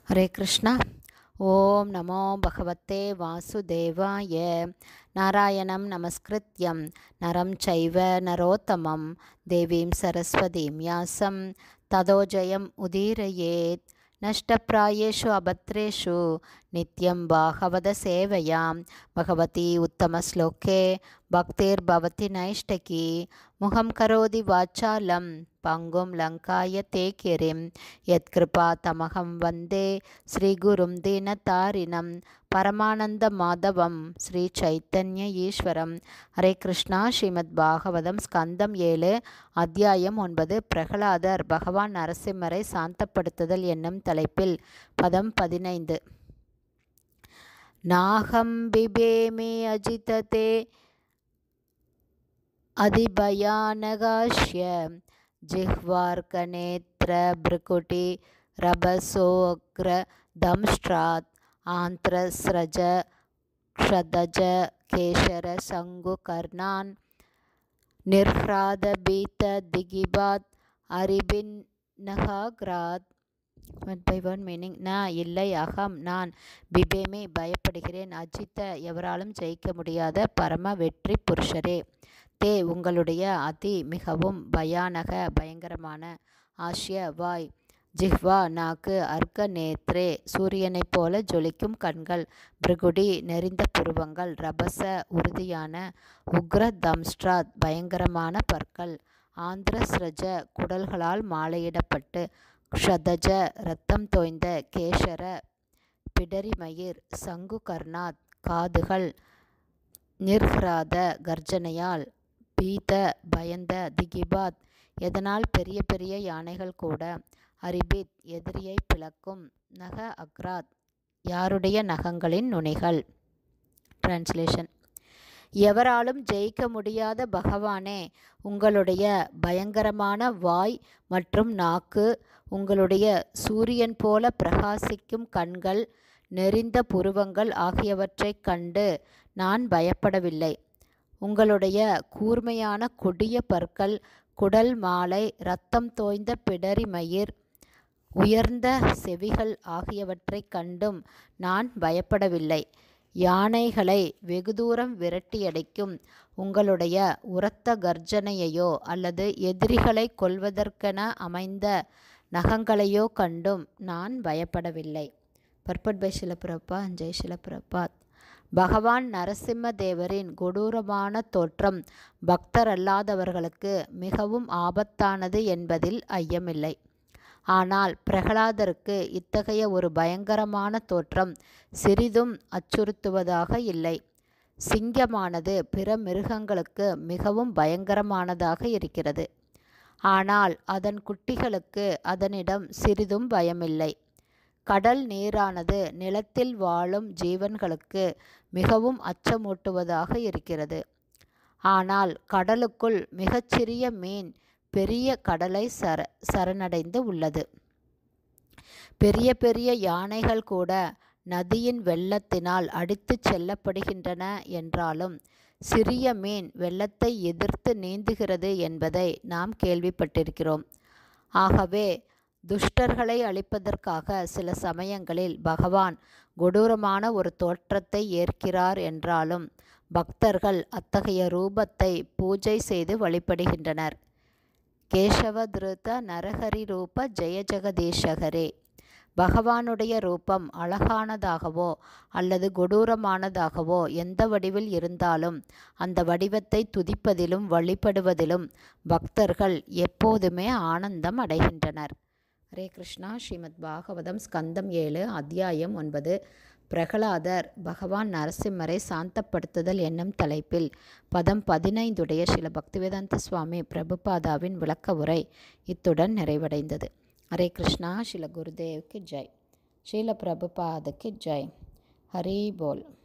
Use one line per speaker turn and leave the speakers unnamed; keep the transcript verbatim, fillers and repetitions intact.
हरे कृष्णा। ओम नमो भगवते वासुदेवाय। नारायणं नमस्कृत्यं नरं चैव नरोत्तमं देवीं सरस्वतीं व्यासं ततो जयम् उदीरयेत्। नष्टप्रायेषु अभद्रेषु नित्यं भागवत सेवयां भगवती उत्तमश्लोके भक्तिर्भवति नैष्टकी। मुखं करोति वाचालं पङ्गुं लङ्कायते गिरिं यत्कृपातमहं वन्दे श्रीगुरुं दीनतारिणं பரமானந்தமாதவம் ஸ்ரீ சைத்தன்ய ஈஸ்வரம். ஹரே கிருஷ்ணா. ஸ்ரீமத் பாகவதம் ஸ்கந்தம் ஏழு அத்தியாயம் ஒன்பது. பிரகலாதர் பகவான் நரசிம்மரை சாந்தப்படுத்துதல் என்னும் தலைப்பில் பதம் பதினைந்து. நாகம் பிபேமி அஜிததே அதிபயானகாஷ்ய ஜிஹ்வார்கநேத்ர பிருகுட்டி ரபசோக்ர தம்ஷ்ட்ராத் ஆந்த்ரஸ்ரஜ க்ஷதஜ கேசர சங்கு கர்ணான் நிர்ஹ்ராத பீத திகிபாத் அரிபின் நகாக்ராத். One by one meaning. ந இல்லை, அகம் நான், பிபேமி பயப்படுகிறேன், அஜித்த எவராலும் ஜெயிக்க முடியாத பரம வெற்றி புருஷரே, தே உங்களுடைய, அதி மிகவும், பயானக பயங்கரமான, ஆஷ்ய வாய், ஜிஹ்வா நாக்கு, அர்க்க நேத்ரே சூரியனைப் போல ஜொலிக்கும் கண்கள், பிருகுடி நெறிந்த புருவங்கள், ரபச உறுதியான, உக்ர தம்ஸ்ட்ராத் பயங்கரமான பற்கள், ஆந்திரஸ்ரஜ குடல்களால் மாலையிடப்பட்டு, க்ஷதஜ இரத்தம் தோய்ந்த, கேசர பிடரிமயிர், சங்கு கர்ணாத் காதுகள், நிர்ஹ்ராத கர்ஜனையால், பீத பயந்த, திகிபாத் எதனால் பெரிய பெரிய யானைகள் கூட, அரிபித் எதிரியை பிளக்கும், நக அக்ராத் யாருடைய நகங்களின் நுனிகள். டிரான்ஸ்லேஷன். எவராலும் ஜெயிக்க முடியாத பகவானே, உங்களுடைய பயங்கரமான வாய் மற்றும் நாக்கு, உங்களுடைய சூரியன் போல பிரகாசிக்கும் கண்கள், நெறிந்த புருவங்கள் ஆகியவற்றைக் கண்டு நான் பயப்படவில்லை. உங்களுடைய கூர்மையான கொடிய பற்கள், குடல் மாலை, இரத்தம் தோய்ந்த பிடரிமயிர், உயர்ந்த செவிகள் ஆகியவற்றைக் கண்டும் நான் பயப்படவில்லை. யானைகளை வெகு தூரம் விரட்டியடிக்கும் உங்களுடைய உரத்த கர்ஜனையையோ அல்லது எதிரிகளை கொல்வதற்கென அமைந்த நகங்களையோ கண்டும் நான் பயப்படவில்லை. பர்பட் பை ஷில பிரபாத். ஜெய் ஷில பிரபாத். பகவான் நரசிம்ம தேவரின் கொடூரமான தோற்றம் பக்தர் அல்லாதவர்களுக்கு மிகவும் ஆபத்தானது என்பதில் ஐயமில்லை. ஆனால் பிரகலாதருக்கு இத்தகைய ஒரு பயங்கரமான தோற்றம் சிறிதும் அச்சுறுத்துவதாக இல்லை. சிங்கமானது பிற மிருகங்களுக்கு மிகவும் பயங்கரமானதாக இருக்கிறது. ஆனால் அதன் குட்டிகளுக்கு அதனிடம் சிறிதும் பயமில்லை. கடல் நீரானது நிலத்தில் வாழும் ஜீவன்களுக்கு மிகவும் அச்சமூட்டுவதாக இருக்கிறது. ஆனால் கடலுக்குள் மிகச்சிறிய மீன் பெரிய கடலை சர சரணடைந்து உள்ளது. பெரிய பெரிய யானைகள் கூட நதியின் வெள்ளத்தினால் அடித்துச் செல்லப்படுகின்றன என்றாலும் சிறிய மீன் வெள்ளத்தை எதிர்த்து நீந்துகிறது என்பதை நாம் கேள்விப்பட்டிருக்கிறோம். ஆகவே துஷ்டர்களை அழிப்பதற்காக சில சமயங்களில் பகவான் கொடூரமான ஒரு தோற்றத்தை ஏற்கிறார் என்றாலும் பக்தர்கள் அத்தகைய ரூபத்தை பூஜை செய்து வழிபடுகின்றனர். கேசவத்ருத நரஹரி ரூப ஜெய ஜெகதீஷகரே. பகவானுடைய ரூபம் அழகானதாகவோ அல்லது கொடூரமானதாகவோ எந்த வடிவில் இருந்தாலும் அந்த வடிவத்தை துதிப்பதிலும் வழிபடுவதிலும் பக்தர்கள் எப்போதுமே ஆனந்தம் அடைகின்றனர். ஹரே கிருஷ்ணா. ஸ்ரீமத் பாகவதம் ஸ்கந்தம் ஏழு அத்தியாயம் ஒன்பது. பிரகலாதர் பகவான் நரசிம்மரை சாந்தப்படுத்துதல் என்னும் தலைப்பில் பதம் பதினைந்துடைய ஸ்ரீல பக்திவேதாந்த சுவாமி பிரபுபாதாவின் விளக்க உரை இத்துடன் நிறைவடைந்தது. ஹரே கிருஷ்ணா. ஸ்ரீல குருதேவ்க்கு ஜெய். ஸ்ரீல பிரபுபாதுக்கு ஜெய். ஹரி போல்.